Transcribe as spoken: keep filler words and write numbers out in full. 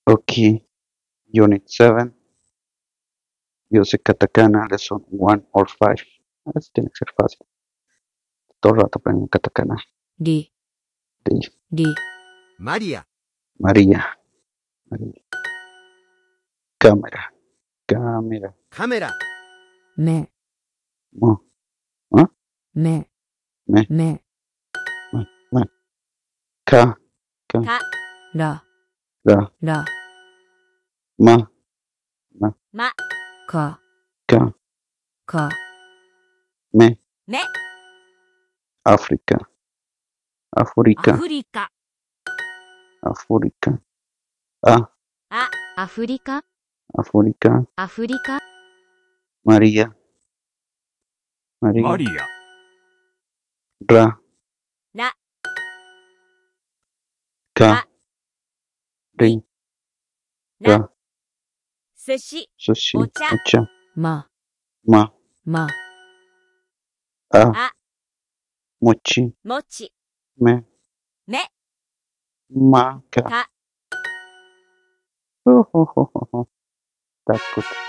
Ok, Unit seven, Use Katakana, Lesson one or five. Así tiene que ser fácil. Todo el rato aprendiendo katakana. Di, Di, di, María, María, María. Cámara, cámara. cámara, め、 Mo, ¿ah? め、 Me, め、 me, me. Ka, ka, か、 ら、 ra, ら、 ma, ma, ま、 か、 ka, か、 me. め、 África, ア África, フリカ、 África. A, あ、アフリカ、 África. アフリカ、 María, María. María, Ra, ら、 ka, か、 ri, な、 ra, 寿司、 sushi, Ocha. ocha, ま、 ma, ま、 a, あ、 mochi, もち、 me, め、 ma, ka. か。 Oh, oh, oh, oh, oh. Takut.